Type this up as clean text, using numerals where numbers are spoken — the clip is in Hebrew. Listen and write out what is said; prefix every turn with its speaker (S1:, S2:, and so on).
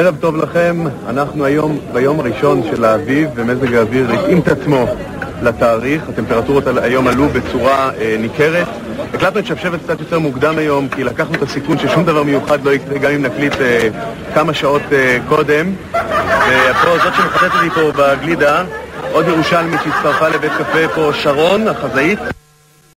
S1: ערב טוב לכם, אנחנו היום ביום הראשון של האביב ומזג האוויר התאים את עצמו לתאריך. הטמפרטורות היום עלו בצורה ניכרת. הקלטנו את שבשבת קצת יותר מוקדם היום כי לקחנו את הסיכון ששום דבר מיוחד לא יקרה גם אם נקליט כמה שעות קודם. ופה זאת שמחטאת לי פה בגלידה, עוד ירושלמית שהצטרפה לבית קפה פה, שרון החזאית.